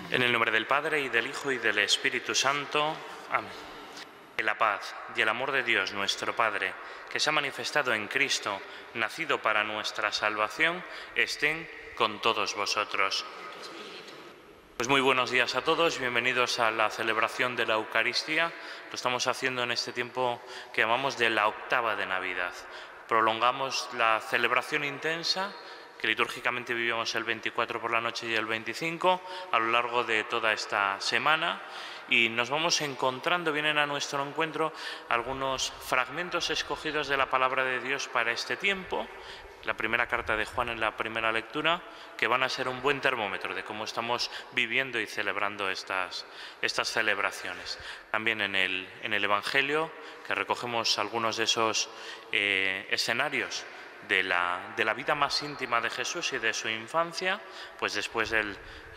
En el nombre del Padre, y del Hijo, y del Espíritu Santo. Amén. Que la paz y el amor de Dios, nuestro Padre, que se ha manifestado en Cristo, nacido para nuestra salvación, estén con todos vosotros. Pues muy buenos días a todos, bienvenidos a la celebración de la Eucaristía. Lo estamos haciendo en este tiempo que llamamos de la octava de Navidad. Prolongamos la celebración intensa que litúrgicamente vivimos el 24 por la noche y el 25 a lo largo de toda esta semana, y nos vamos encontrando, vienen a nuestro encuentro algunos fragmentos escogidos de la palabra de Dios para este tiempo. La primera carta de Juan en la primera lectura, que van a ser un buen termómetro de cómo estamos viviendo y celebrando estas celebraciones. También en el Evangelio, que recogemos algunos de esos escenarios de la vida más íntima de Jesús y de su infancia, pues después del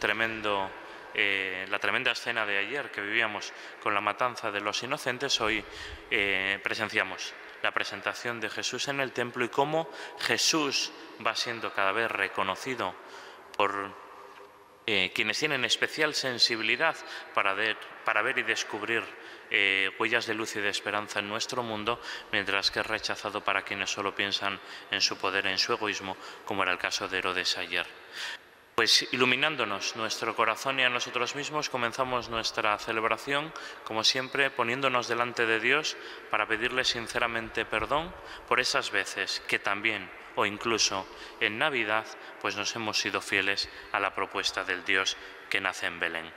la tremenda escena de ayer que vivíamos con la matanza de los inocentes, hoy presenciamos la presentación de Jesús en el templo y cómo Jesús va siendo cada vez reconocido por quienes tienen especial sensibilidad para ver y descubrir huellas de luz y de esperanza en nuestro mundo, mientras que es rechazado para quienes solo piensan en su poder, en su egoísmo, como era el caso de Herodes ayer. Pues iluminándonos nuestro corazón y a nosotros mismos, comenzamos nuestra celebración, como siempre, poniéndonos delante de Dios para pedirle sinceramente perdón por esas veces que también, o incluso en Navidad, pues nos hemos sido fieles a la propuesta del Dios que nace en Belén.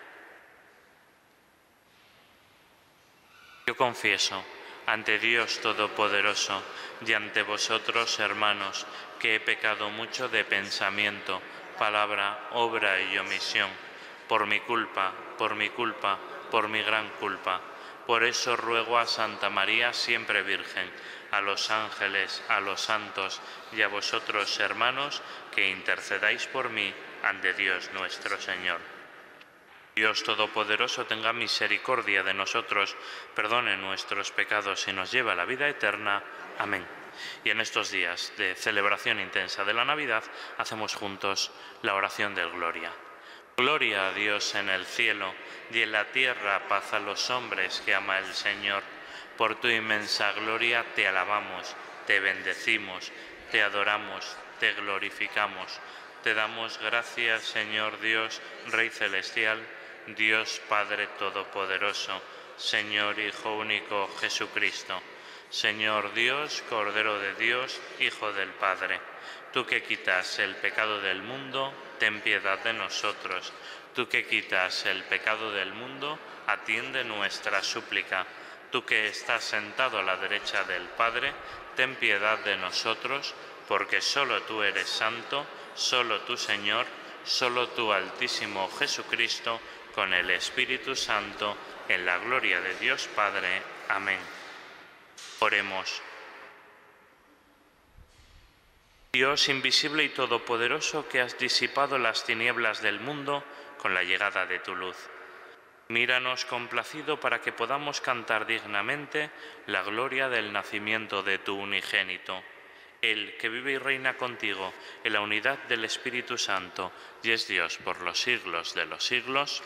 Yo confieso ante Dios Todopoderoso y ante vosotros, hermanos, que he pecado mucho de pensamiento, palabra, obra y omisión, por mi culpa, por mi gran culpa. Por eso ruego a Santa María, siempre Virgen, a los ángeles, a los santos y a vosotros, hermanos, que intercedáis por mí ante Dios nuestro Señor. Dios Todopoderoso tenga misericordia de nosotros, perdone nuestros pecados y nos lleve a la vida eterna. Amén. Y en estos días de celebración intensa de la Navidad, hacemos juntos la oración del Gloria. Gloria a Dios en el cielo, y en la tierra paz a los hombres que ama el Señor. Por tu inmensa gloria te alabamos, te bendecimos, te adoramos, te glorificamos. Te damos gracias, Señor Dios, Rey celestial, Dios Padre Todopoderoso, Señor Hijo único Jesucristo. Señor Dios, Cordero de Dios, Hijo del Padre, tú que quitas el pecado del mundo, ten piedad de nosotros. Tú que quitas el pecado del mundo, atiende nuestra súplica. Tú que estás sentado a la derecha del Padre, ten piedad de nosotros, porque solo tú eres santo, solo tú, Señor, solo tú, Altísimo Jesucristo, con el Espíritu Santo, en la gloria de Dios Padre. Amén. Oremos. Dios invisible y todopoderoso, que has disipado las tinieblas del mundo con la llegada de tu luz, míranos complacido para que podamos cantar dignamente la gloria del nacimiento de tu unigénito. Él, que vive y reina contigo en la unidad del Espíritu Santo, y es Dios por los siglos de los siglos.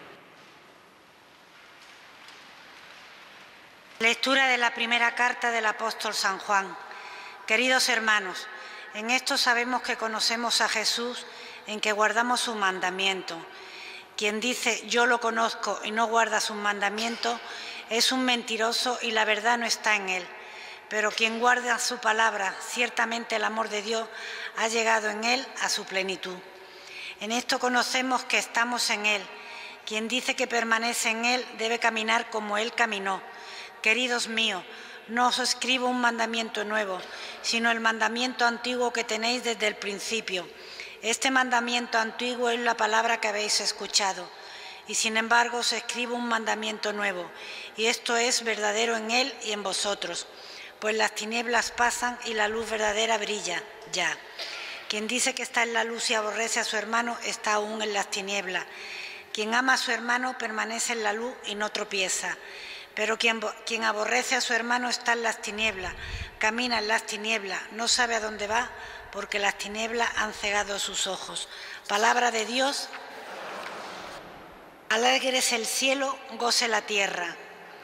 Lectura de la primera carta del apóstol San Juan. Queridos hermanos, en esto sabemos que conocemos a Jesús, en que guardamos su mandamiento. Quien dice yo lo conozco y no guarda sus mandamientos es un mentiroso y la verdad no está en él. Pero quien guarda su palabra, ciertamente el amor de Dios ha llegado en él a su plenitud. En esto conocemos que estamos en él. Quien dice que permanece en él debe caminar como él caminó. Queridos míos, no os escribo un mandamiento nuevo, sino el mandamiento antiguo que tenéis desde el principio. Este mandamiento antiguo es la palabra que habéis escuchado. Y sin embargo os escribo un mandamiento nuevo, y esto es verdadero en él y en vosotros. Pues las tinieblas pasan y la luz verdadera brilla ya. Quien dice que está en la luz y aborrece a su hermano está aún en las tinieblas. Quien ama a su hermano permanece en la luz y no tropieza. Pero quien aborrece a su hermano está en las tinieblas, camina en las tinieblas, no sabe a dónde va, porque las tinieblas han cegado sus ojos. Palabra de Dios. Alégrese el cielo, goce la tierra.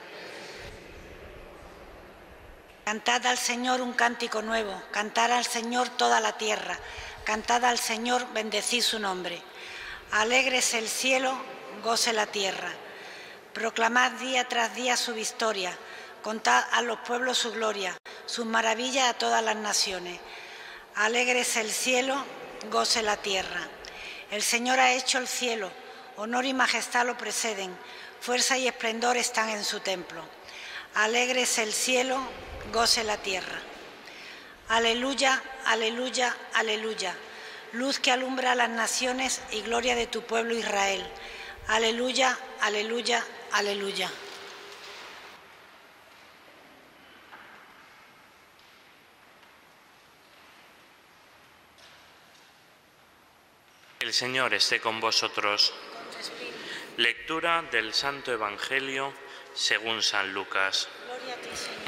Cantad al Señor un cántico nuevo, cantad al Señor toda la tierra, cantad al Señor, bendecid su nombre. Alégrese el cielo, goce la tierra. Proclamad día tras día su victoria, contad a los pueblos su gloria, sus maravillas a todas las naciones. Alégrese el cielo, goce la tierra. El Señor ha hecho el cielo, honor y majestad lo preceden, fuerza y esplendor están en su templo. Alégrese el cielo, goce la tierra. Aleluya, aleluya, aleluya. Luz que alumbra a las naciones y gloria de tu pueblo Israel. Aleluya, aleluya, aleluya. El Señor esté con vosotros. Lectura del Santo Evangelio según San Lucas. Gloria a ti, Señor.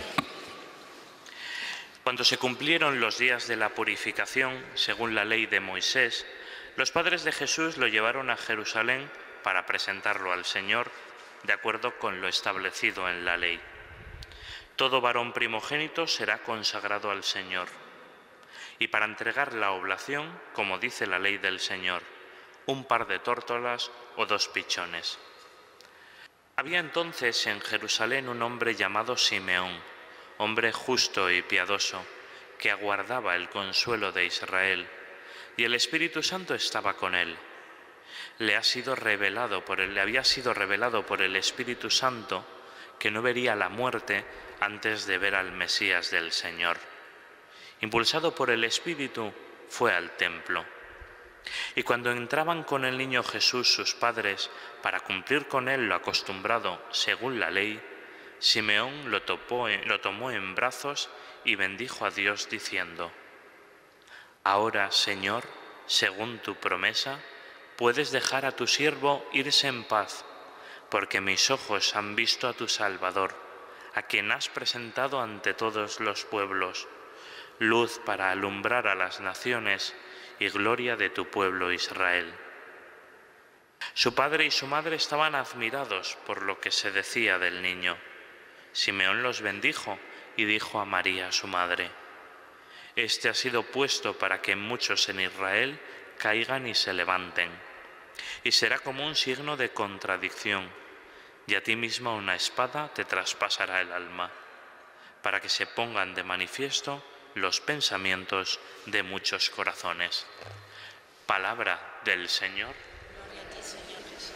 Cuando se cumplieron los días de la purificación, según la ley de Moisés, los padres de Jesús lo llevaron a Jerusalén para presentarlo al Señor, de acuerdo con lo establecido en la ley. Todo varón primogénito será consagrado al Señor. Y para entregar la oblación, como dice la ley del Señor, un par de tórtolas o 2 pichones. Había entonces en Jerusalén un hombre llamado Simeón, hombre justo y piadoso, que aguardaba el consuelo de Israel, y el Espíritu Santo estaba con él. Le había sido revelado por el Espíritu Santo que no vería la muerte antes de ver al Mesías del Señor. Impulsado por el Espíritu, fue al templo. Y cuando entraban con el niño Jesús sus padres para cumplir con él lo acostumbrado según la ley, Simeón lo tomó en brazos y bendijo a Dios diciendo: Ahora, Señor, según tu promesa, puedes dejar a tu siervo irse en paz, porque mis ojos han visto a tu Salvador, a quien has presentado ante todos los pueblos, luz para alumbrar a las naciones y gloria de tu pueblo Israel. Su padre y su madre estaban admirados por lo que se decía del niño. Simeón los bendijo y dijo a María, su madre: Este ha sido puesto para que muchos en Israel caigan y se levanten, y será como un signo de contradicción, y a ti misma una espada te traspasará el alma, para que se pongan de manifiesto los pensamientos de muchos corazones. Palabra del Señor. Gloria a ti, Señor Jesús.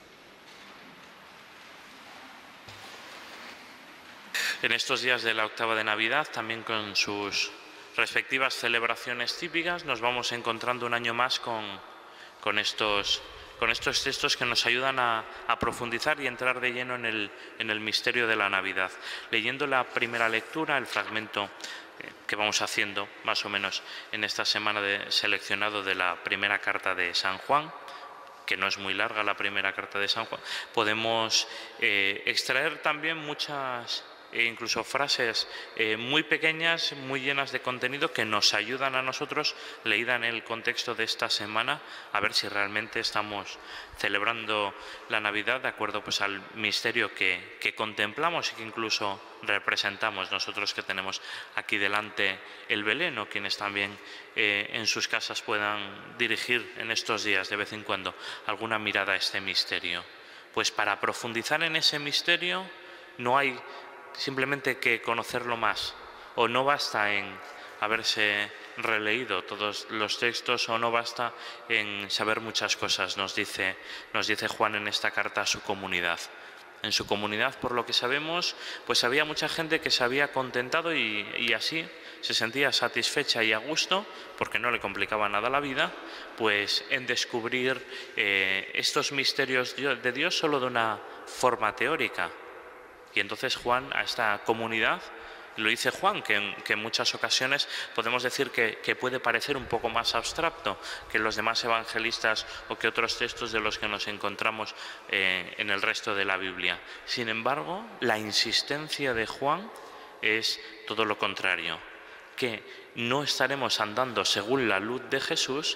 En estos días de la octava de Navidad, también con sus respectivas celebraciones típicas, nos vamos encontrando un año más con estos textos que nos ayudan a profundizar y entrar de lleno en el misterio de la Navidad. Leyendo la primera lectura, el fragmento que vamos haciendo más o menos en esta semana seleccionado de la primera carta de San Juan, que no es muy larga la primera carta de San Juan, podemos extraer también muchas incluso frases muy pequeñas, muy llenas de contenido, que nos ayudan a nosotros, leída en el contexto de esta semana, a ver si realmente estamos celebrando la Navidad de acuerdo pues al misterio que contemplamos y que incluso representamos nosotros, que tenemos aquí delante el Belén, o quienes también en sus casas puedan dirigir en estos días de vez en cuando alguna mirada a este misterio. Pues para profundizar en ese misterio no hay simplemente que conocerlo más, o no basta en haberse releído todos los textos, o no basta en saber muchas cosas, nos dice Juan en esta carta a su comunidad. En su comunidad, por lo que sabemos, pues había mucha gente que se había contentado y así se sentía satisfecha y a gusto, porque no le complicaba nada la vida, pues en descubrir estos misterios de Dios solo de una forma teórica. Y entonces Juan, a esta comunidad, lo dice Juan, que en muchas ocasiones podemos decir que puede parecer un poco más abstracto que los demás evangelistas o que otros textos de los que nos encontramos en el resto de la Biblia. Sin embargo, la insistencia de Juan es todo lo contrario, que no estaremos andando según la luz de Jesús,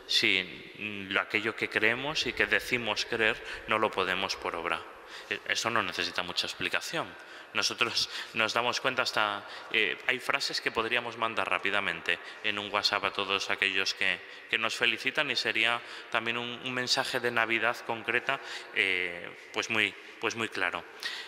si aquello que creemos y que decimos creer no lo podemos por obra. Eso no necesita mucha explicación. Nosotros nos damos cuenta hay frases que podríamos mandar rápidamente en un WhatsApp a todos aquellos que nos felicitan, y sería también un mensaje de Navidad concreta, pues muy claro.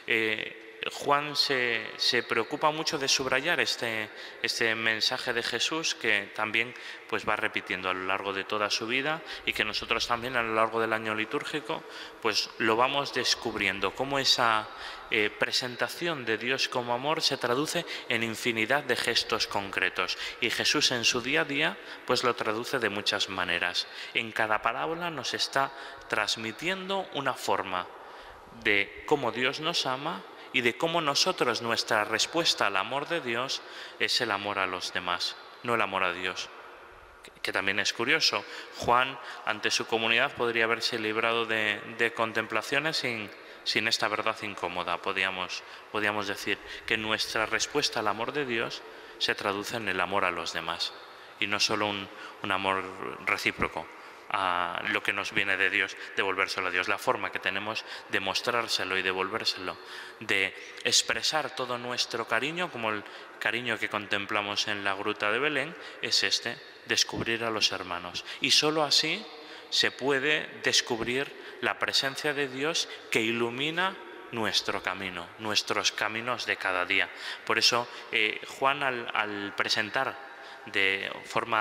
Juan se preocupa mucho de subrayar este mensaje de Jesús, que también pues va repitiendo a lo largo de toda su vida, y que nosotros también a lo largo del año litúrgico pues lo vamos descubriendo, cómo esa presentación de Dios como amor se traduce en infinidad de gestos concretos, y Jesús en su día a día pues lo traduce de muchas maneras. En cada parábola nos está transmitiendo una forma de cómo Dios nos ama y de cómo nosotros, nuestra respuesta al amor de Dios es el amor a los demás, no el amor a Dios. Que también es curioso. Juan, ante su comunidad, podría haberse librado de contemplaciones sin esta verdad incómoda. Podríamos decir que nuestra respuesta al amor de Dios se traduce en el amor a los demás, y no solo un amor recíproco a lo que nos viene de Dios, devolvérselo a Dios. La forma que tenemos de mostrárselo y devolvérselo, de expresar todo nuestro cariño, como el cariño que contemplamos en la gruta de Belén, es descubrir a los hermanos. Y solo así se puede descubrir la presencia de Dios que ilumina nuestro camino, nuestros caminos de cada día. Por eso Juan, al presentar de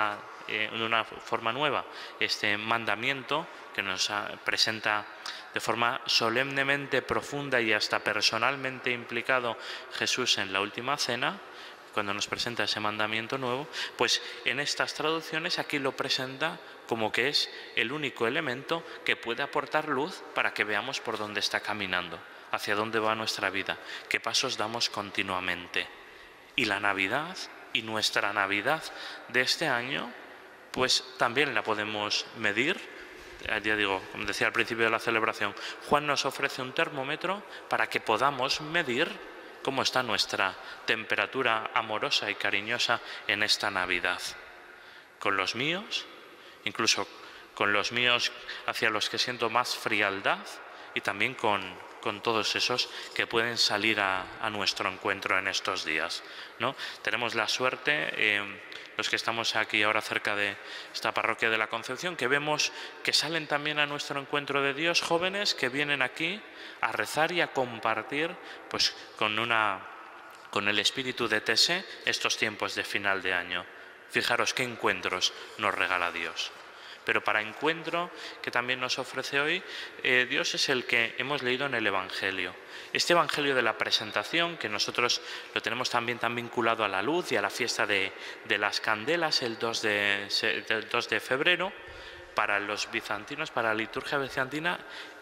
una forma nueva este mandamiento que nos presenta de forma solemnemente profunda y hasta personalmente implicado Jesús en la última cena, cuando nos presenta ese mandamiento nuevo, pues en estas traducciones aquí lo presenta como que es el único elemento que puede aportar luz para que veamos por dónde está caminando, hacia dónde va nuestra vida, qué pasos damos continuamente. Y la Navidad, y nuestra Navidad de este año, pues también la podemos medir. Ya digo, como decía al principio de la celebración, Juan nos ofrece un termómetro para que podamos medir cómo está nuestra temperatura amorosa y cariñosa en esta Navidad. Con los míos, incluso con los míos hacia los que siento más frialdad, y también con todos esos que pueden salir a nuestro encuentro en estos días, ¿no? Tenemos la suerte, los que estamos aquí ahora cerca de esta parroquia de la Concepción, que vemos que salen también a nuestro encuentro de Dios jóvenes que vienen aquí a rezar y a compartir pues con el espíritu de Tese estos tiempos de final de año. Fijaros qué encuentros nos regala Dios. Pero para encuentro que también nos ofrece hoy, Dios es el que hemos leído en el Evangelio. Este Evangelio de la presentación, que nosotros lo tenemos también tan vinculado a la luz y a la fiesta de las candelas, el 2 de febrero, para los bizantinos, para la liturgia bizantina,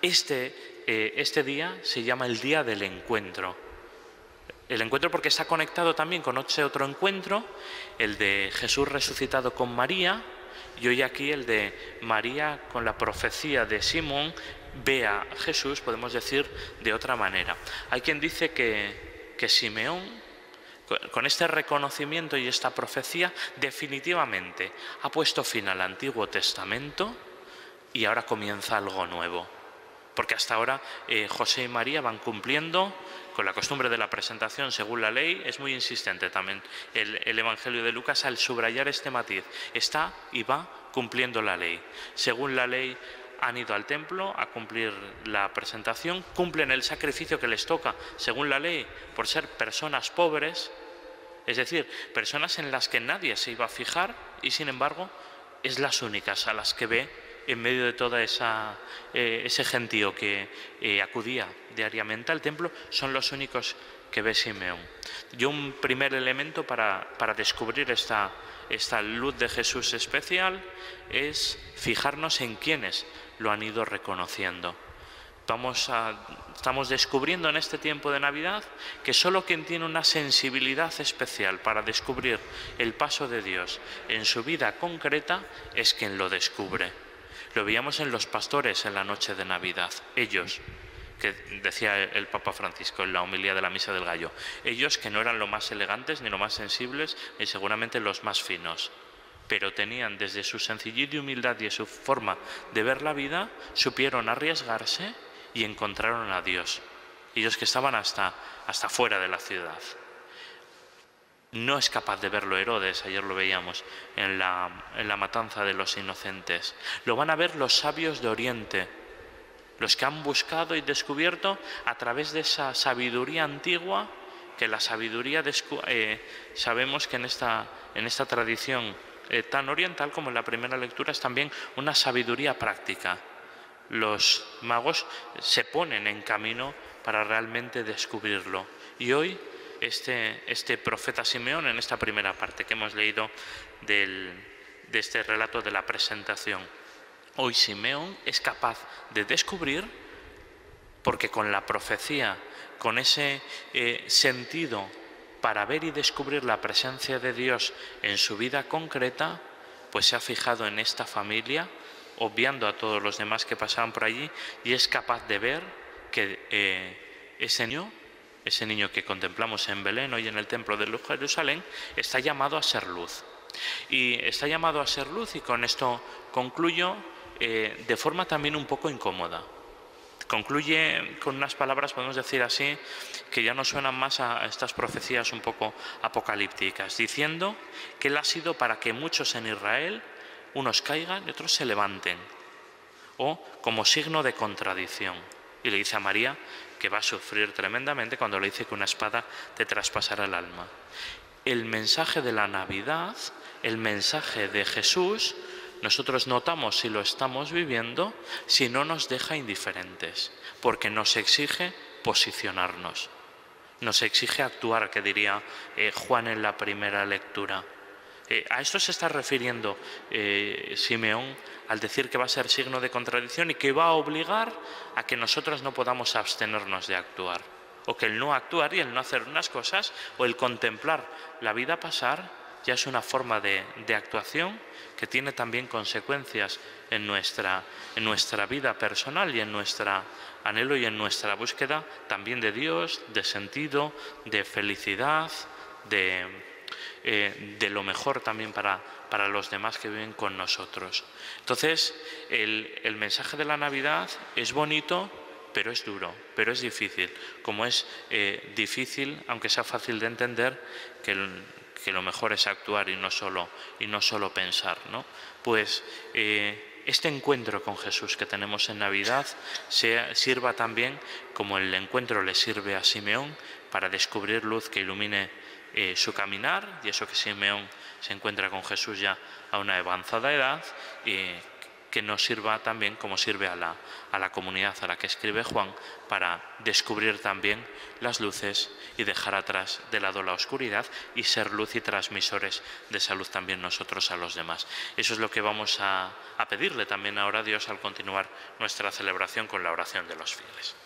este día se llama el Día del Encuentro. El encuentro porque está conectado también con otro encuentro, el de Jesús resucitado con María, y hoy aquí el de María con la profecía de Simón ve a Jesús, podemos decir de otra manera. Hay quien dice que Simeón, con este reconocimiento y esta profecía, definitivamente ha puesto fin al Antiguo Testamento y ahora comienza algo nuevo. Porque hasta ahora José y María van cumpliendo con la costumbre de la presentación según la ley. Es muy insistente también el Evangelio de Lucas al subrayar este matiz. Está y va cumpliendo la ley. Según la ley han ido al templo a cumplir la presentación, cumplen el sacrificio que les toca según la ley por ser personas pobres, es decir, personas en las que nadie se iba a fijar, y sin embargo es las únicas a las que ve en medio de toda ese gentío que acudía diariamente al templo. Son los únicos que ve Simeón. Y un primer elemento para descubrir esta luz de Jesús especial es fijarnos en quienes lo han ido reconociendo. Estamos descubriendo en este tiempo de Navidad que solo quien tiene una sensibilidad especial para descubrir el paso de Dios en su vida concreta es quien lo descubre. Lo veíamos en los pastores en la noche de Navidad. Ellos, que decía el Papa Francisco en la homilía de la Misa del Gallo, ellos que no eran los más elegantes ni los más sensibles, ni seguramente los más finos, pero tenían desde su sencillez y humildad y su forma de ver la vida, supieron arriesgarse y encontraron a Dios. Ellos que estaban hasta fuera de la ciudad. No es capaz de verlo Herodes, ayer lo veíamos en la matanza de los inocentes. Lo van a ver los sabios de Oriente, los que han buscado y descubierto a través de esa sabiduría antigua, que la sabiduría sabemos que en esta tradición tan oriental como en la primera lectura es también una sabiduría práctica. Los magos se ponen en camino para realmente descubrirlo. Y hoy este profeta Simeón, en esta primera parte que hemos leído de este relato de la presentación, hoy Simeón es capaz de descubrir, porque con la profecía, con ese sentido para ver y descubrir la presencia de Dios en su vida concreta, pues se ha fijado en esta familia, obviando a todos los demás que pasaban por allí, y es capaz de ver que ese niño que contemplamos en Belén, hoy en el templo de Jerusalén, está llamado a ser luz. Y está llamado a ser luz, y con esto concluyo de forma también un poco incómoda. Concluye con unas palabras, podemos decir así, que ya nos suenan más a estas profecías un poco apocalípticas, diciendo que Él ha sido para que muchos en Israel, unos caigan y otros se levanten, o como signo de contradicción. Y le dice a María que va a sufrir tremendamente cuando le dice que una espada te traspasará el alma. El mensaje de la Navidad, el mensaje de Jesús, nosotros notamos si lo estamos viviendo, si no nos deja indiferentes, porque nos exige posicionarnos, nos exige actuar, que diría Juan en la primera lectura. A esto se está refiriendo Simeón al decir que va a ser signo de contradicción y que va a obligar a que nosotros no podamos abstenernos de actuar, o que el no actuar y el no hacer unas cosas, o el contemplar la vida pasar, ya es una forma de actuación que tiene también consecuencias en nuestra vida personal y en nuestro anhelo y en nuestra búsqueda también de Dios, de sentido, de felicidad, de lo mejor también para los demás que viven con nosotros. Entonces, el mensaje de la Navidad es bonito, pero es duro, pero es difícil. Como es difícil, aunque sea fácil de entender, que lo mejor es actuar y no solo pensar, ¿no? Pues este encuentro con Jesús que tenemos en Navidad sirva también como el encuentro le sirve a Simeón para descubrir luz que ilumine su caminar, y eso que Simeón se encuentra con Jesús ya a una avanzada edad, y que nos sirva también como sirve a la comunidad a la que escribe Juan, para descubrir también las luces y dejar atrás de lado la oscuridad y ser luz y transmisores de esa luz también nosotros a los demás. Eso es lo que vamos a pedirle también ahora a Dios al continuar nuestra celebración con la oración de los fieles.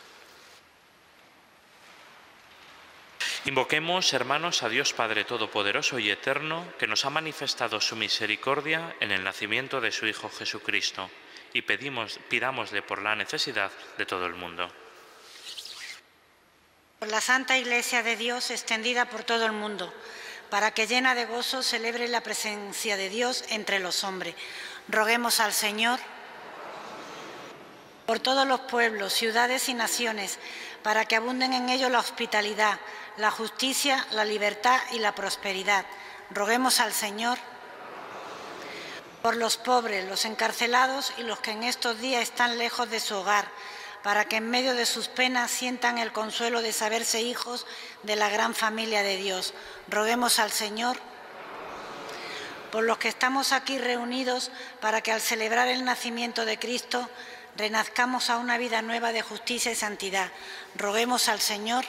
Invoquemos, hermanos, a Dios Padre Todopoderoso y Eterno, que nos ha manifestado su misericordia en el nacimiento de su Hijo Jesucristo, y pidámosle por la necesidad de todo el mundo. Por la Santa Iglesia de Dios extendida por todo el mundo, para que llena de gozo celebre la presencia de Dios entre los hombres. Roguemos al Señor por todos los pueblos, ciudades y naciones, para que abunden en ellos la hospitalidad, la justicia, la libertad y la prosperidad. Roguemos al Señor por los pobres, los encarcelados y los que en estos días están lejos de su hogar, para que en medio de sus penas sientan el consuelo de saberse hijos de la gran familia de Dios. Roguemos al Señor por los que estamos aquí reunidos, para que al celebrar el nacimiento de Cristo renazcamos a una vida nueva de justicia y santidad. Roguemos al Señor.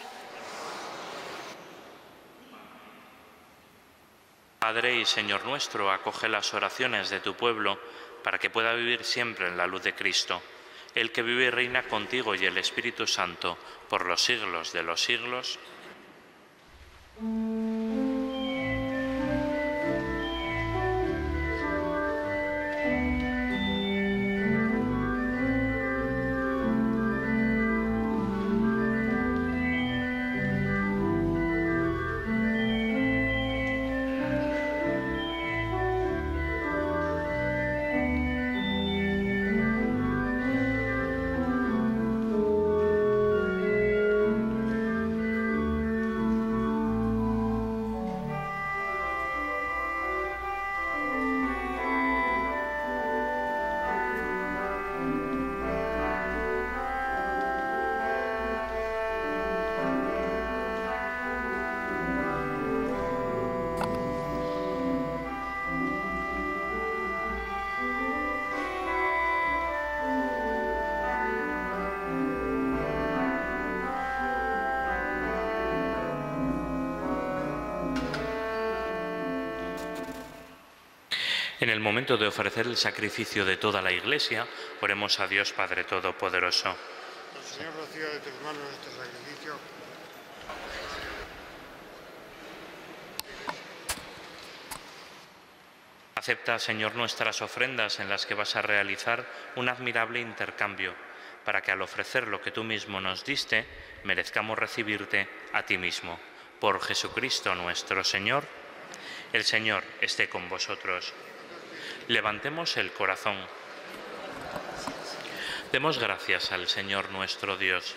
Padre y Señor nuestro, acoge las oraciones de tu pueblo para que pueda vivir siempre en la luz de Cristo, el que vive y reina contigo y el Espíritu Santo por los siglos de los siglos. En el momento de ofrecer el sacrificio de toda la Iglesia, oremos a Dios Padre Todopoderoso. El Señor reciba de tus manos este sacrificio. Acepta, Señor, nuestras ofrendas en las que vas a realizar un admirable intercambio, para que al ofrecer lo que tú mismo nos diste, merezcamos recibirte a ti mismo. Por Jesucristo nuestro Señor. El Señor esté con vosotros. Levantemos el corazón. Demos gracias al Señor nuestro Dios.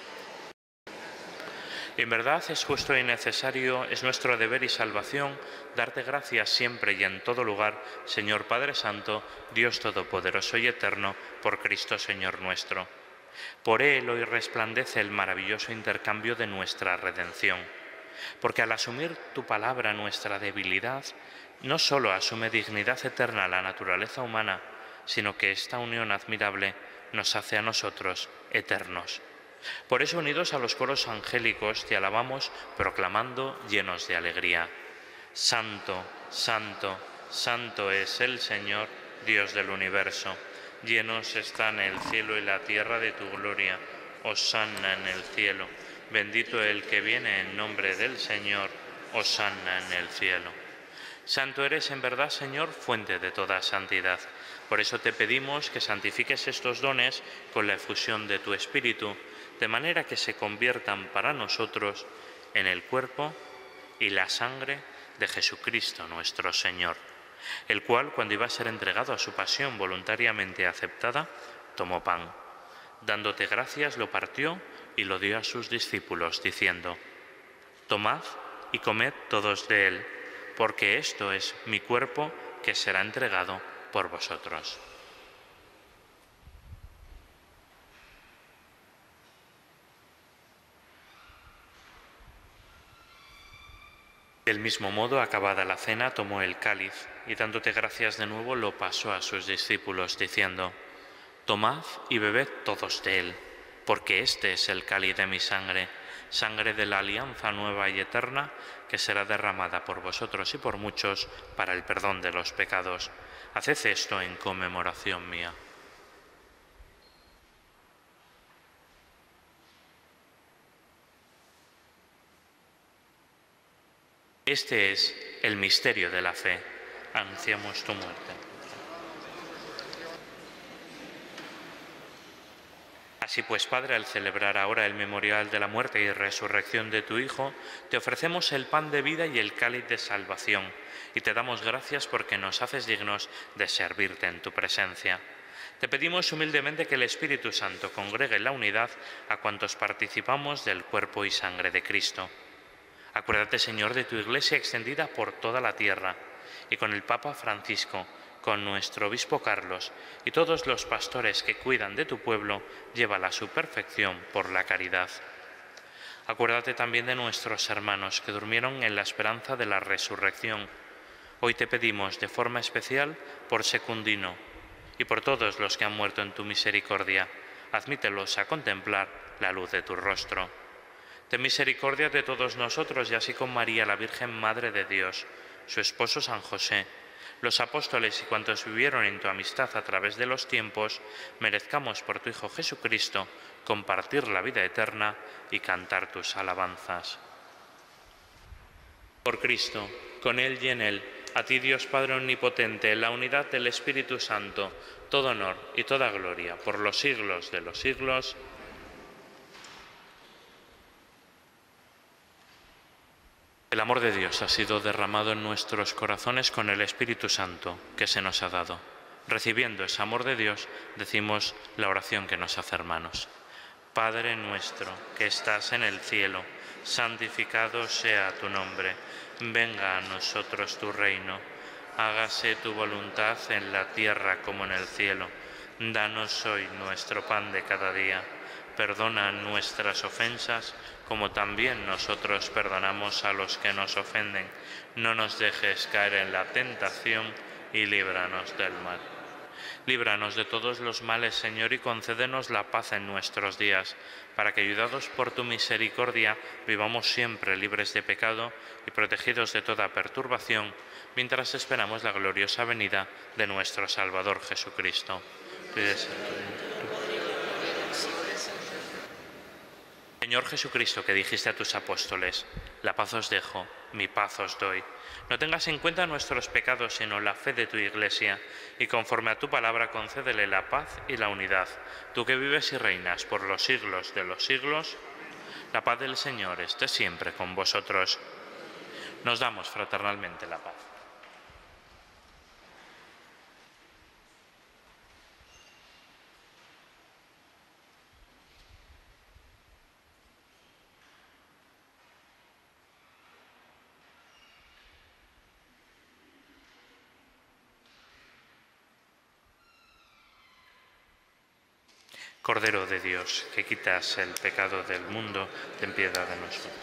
En verdad es justo y necesario, es nuestro deber y salvación, darte gracias siempre y en todo lugar, Señor Padre Santo, Dios Todopoderoso y Eterno, por Cristo Señor nuestro. Por Él hoy resplandece el maravilloso intercambio de nuestra redención, porque al asumir tu palabra nuestra debilidad, no solo asume dignidad eterna la naturaleza humana, sino que esta unión admirable nos hace a nosotros eternos. Por eso, unidos a los coros angélicos, te alabamos, proclamando llenos de alegría. Santo, santo, santo es el Señor, Dios del universo. Llenos están el cielo y la tierra de tu gloria. Hosanna en el cielo. Bendito el que viene en nombre del Señor. Hosanna en el cielo. Santo eres en verdad, Señor, fuente de toda santidad. Por eso te pedimos que santifiques estos dones con la efusión de tu Espíritu, de manera que se conviertan para nosotros en el cuerpo y la sangre de Jesucristo nuestro Señor, el cual, cuando iba a ser entregado a su pasión voluntariamente aceptada, tomó pan. Dándote gracias, lo partió y lo dio a sus discípulos, diciendo: Tomad y comed todos de él, porque esto es mi cuerpo que será entregado por vosotros. Del mismo modo, acabada la cena, tomó el cáliz y dándote gracias de nuevo lo pasó a sus discípulos, diciendo: Tomad y bebed todos de él, porque este es el cáliz de mi sangre, sangre de la alianza nueva y eterna, que será derramada por vosotros y por muchos para el perdón de los pecados. Haced esto en conmemoración mía. Este es el misterio de la fe. Anunciamos tu muerte. Así pues, Padre, al celebrar ahora el memorial de la muerte y resurrección de tu Hijo, te ofrecemos el pan de vida y el cáliz de salvación, y te damos gracias porque nos haces dignos de servirte en tu presencia. Te pedimos humildemente que el Espíritu Santo congregue en la unidad a cuantos participamos del cuerpo y sangre de Cristo. Acuérdate, Señor, de tu Iglesia extendida por toda la tierra, y con el Papa Francisco, con nuestro obispo Carlos y todos los pastores que cuidan de tu pueblo, llévala a su perfección por la caridad. Acuérdate también de nuestros hermanos que durmieron en la esperanza de la resurrección. Hoy te pedimos de forma especial por Secundino y por todos los que han muerto en tu misericordia. Admítelos a contemplar la luz de tu rostro. Ten misericordia de todos nosotros y así con María, la Virgen Madre de Dios, su esposo San José, los apóstoles y cuantos vivieron en tu amistad a través de los tiempos, merezcamos por tu Hijo Jesucristo compartir la vida eterna y cantar tus alabanzas. Por Cristo, con Él y en Él, a ti Dios Padre Omnipotente, en la unidad del Espíritu Santo, todo honor y toda gloria por los siglos de los siglos. El amor de Dios ha sido derramado en nuestros corazones con el Espíritu Santo que se nos ha dado. Recibiendo ese amor de Dios, decimos la oración que nos hace hermanos. Padre nuestro, que estás en el cielo, santificado sea tu nombre. Venga a nosotros tu reino. Hágase tu voluntad en la tierra como en el cielo. Danos hoy nuestro pan de cada día. Perdona nuestras ofensas, como también nosotros perdonamos a los que nos ofenden. No nos dejes caer en la tentación y líbranos del mal. Líbranos de todos los males, Señor, y concédenos la paz en nuestros días, para que, ayudados por tu misericordia, vivamos siempre libres de pecado y protegidos de toda perturbación, mientras esperamos la gloriosa venida de nuestro Salvador Jesucristo. Señor Jesucristo, que dijiste a tus apóstoles: la paz os dejo, mi paz os doy. No tengas en cuenta nuestros pecados, sino la fe de tu Iglesia, y conforme a tu palabra concédele la paz y la unidad. Tú que vives y reinas por los siglos de los siglos, la paz del Señor esté siempre con vosotros. Nos damos fraternalmente la paz. Cordero de Dios, que quitas el pecado del mundo, ten piedad de nosotros.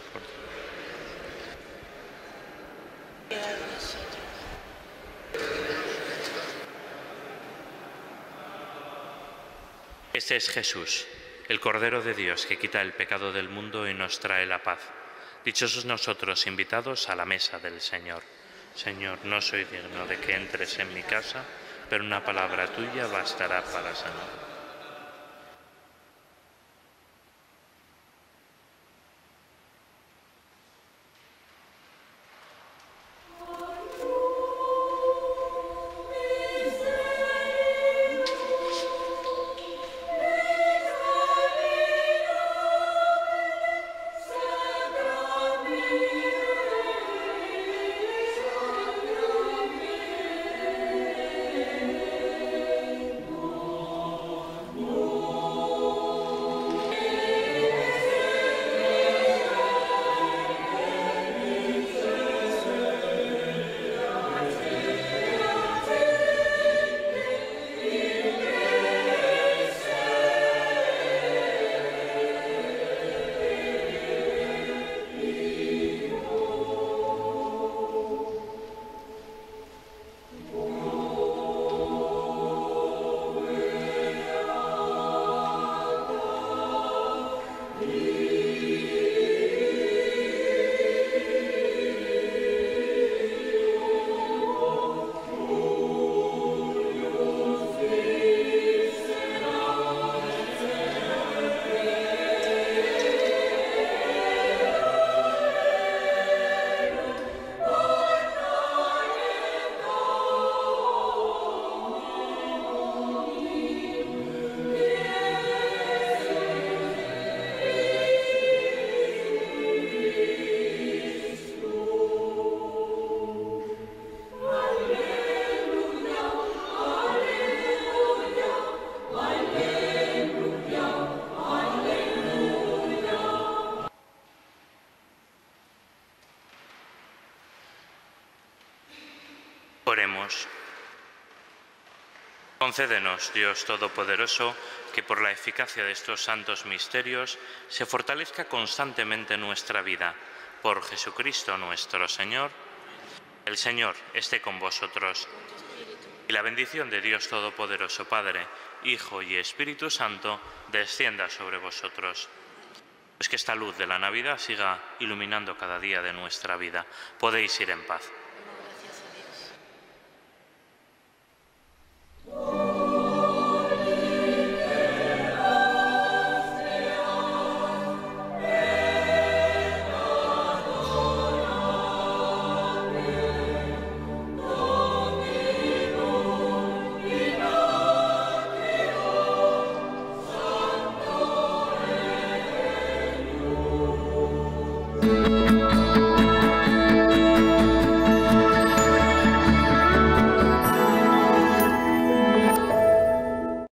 Este es Jesús, el Cordero de Dios, que quita el pecado del mundo y nos trae la paz. Dichosos nosotros, invitados a la mesa del Señor. Señor, no soy digno de que entres en mi casa, pero una palabra tuya bastará para sanar. Oremos. Concédenos, Dios Todopoderoso, que por la eficacia de estos santos misterios se fortalezca constantemente nuestra vida. Por Jesucristo nuestro Señor. El Señor esté con vosotros. Y la bendición de Dios Todopoderoso, Padre, Hijo y Espíritu Santo, descienda sobre vosotros. Pues que esta luz de la Navidad siga iluminando cada día de nuestra vida. Podéis ir en paz.